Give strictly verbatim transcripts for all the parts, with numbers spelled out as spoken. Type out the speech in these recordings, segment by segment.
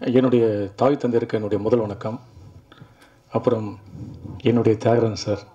என்னுடைய தாய் தந்தையருக்கு என்னுடைய முதல் வணக்கம். அப்புறம் என்னுடைய தியாகராஜன் சார்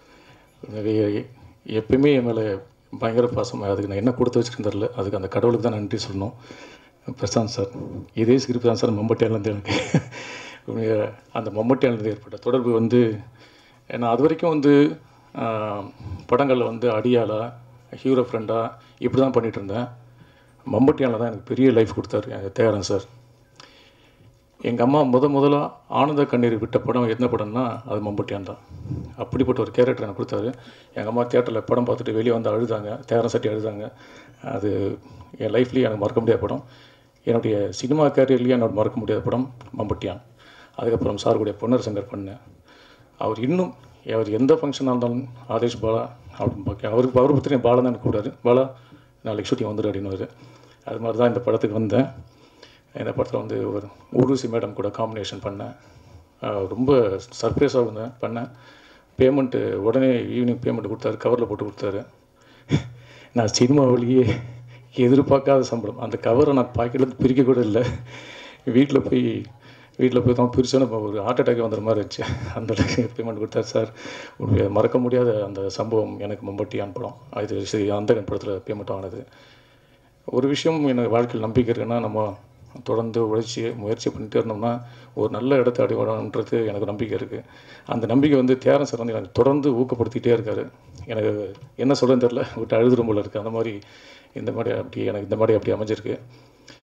எப்பயுமே என் மேலே பயங்கர பாசம். அதுக்கு நான் என்ன கொடுத்து வச்சுருக்கேன்னு தெரில. அதுக்கு அந்த கடவுளுக்கு தான் நன்றி சொல்லணும். பிரசாந்த் சார், இதே ஸ்கிரிப்ட் தான் சார் மம்பட்டியாலேருந்து எனக்கு அந்த மம்பட்டியாலேருந்து ஏற்பட்ட தொடர்பு வந்து நான் அது வரைக்கும் வந்து படங்களில் வந்து அடியாளா ஹீரோ ஃப்ரெண்டாக இப்படி தான் பண்ணிகிட்டு இருந்தேன். மம்பட்டியானில் தான் எனக்கு பெரிய லைஃப் கொடுத்தாரு எங்கள் தியாகராஜன் சார். எங்கள் அம்மா முத முதலாக ஆனந்த கண்ணீர் விட்ட படம் என்ன படம்னா அது மம்பட்டியான் தான். அப்படிப்பட்ட ஒரு கேரக்டர் எனக்கு கொடுத்தாரு. எங்கள் அம்மா தியேட்டரில் படம் பார்த்துட்டு வெளியே வந்து அழுதாங்க, தியாகராஜன் சார்ட்டி அழுதாங்க. அது என் லைஃப்லேயே எனக்கு மறக்க முடியாத படம். என்னுடைய சினிமா கேரியர்லேயே என்னோட மறக்க முடியாத படம் மம்பட்டியான். அதுக்கப்புறம் சார் கூடிய பொன்னர் சங்கர் பண்ணேன். அவர் இன்னும் அவர் எந்த ஃபங்க்ஷனாக இருந்தாலும் ஆதேஷ் பாலா அப்படின்னு பார்க்க அவருக்கு அவரை பற்றி பாலா தான் எனக்கு கூடாது. பாலா நாளைக்கு ஷூட்டிங் வந்துடு அப்படின்னு. அது மாதிரி தான் இந்த படத்துக்கு வந்தேன். இந்த படத்தில் வந்து ஒரு ஊர்வசி மேடம் கூட காம்பினேஷன் பண்ணேன். ரொம்ப சர்ப்ரைஸாக இருந்தேன் பண்ணேன். பேமெண்ட்டு உடனே ஈவினிங் பேமெண்ட் கொடுத்தாரு, கவரில் போட்டு கொடுத்தாரு. நான் சினிமாவிலேயே எதிர்பார்க்காத சம்பளம். அந்த கவரை நான் பாக்கெட்டில் பிரிக்க கூட இல்லை. வீட்டில் போய் வீட்டில் போய் தான் பிரிச்சோன்னு ஒரு ஹார்ட் அட்டாக் வந்துடுற மாதிரி இருந்துச்சு. அந்த பேமெண்ட் கொடுத்தாரு சார். மறக்க முடியாத அந்த சம்பவம் எனக்கு மம்பட்டியான் படம். அது சரி அந்த படத்தில் பேமெண்ட் ஆனது. ஒரு விஷயம் எனக்கு வாழ்க்கையில் நம்பிக்கை இருக்குன்னா, நம்ம தொடர்ந்து உழைச்சி முயற்சி பண்ணிகிட்டே இருந்தோம்னா ஒரு நல்ல இடத்த அடைவணுன்றது எனக்கு நம்பிக்கை இருக்குது. அந்த நம்பிக்கை வந்து தியாகராஜன் சார் வந்து எனக்கு தொடர்ந்து ஊக்கப்படுத்திகிட்டே இருக்கார். எனக்கு என்ன சொல்கிறேன்னு தெரில, விட்டு அழுதுரும் போல இருக்குது. அந்த மாதிரி இந்த மாதிரி அப்படி எனக்கு இந்த மாதிரி அப்படி அமைஞ்சிருக்கு.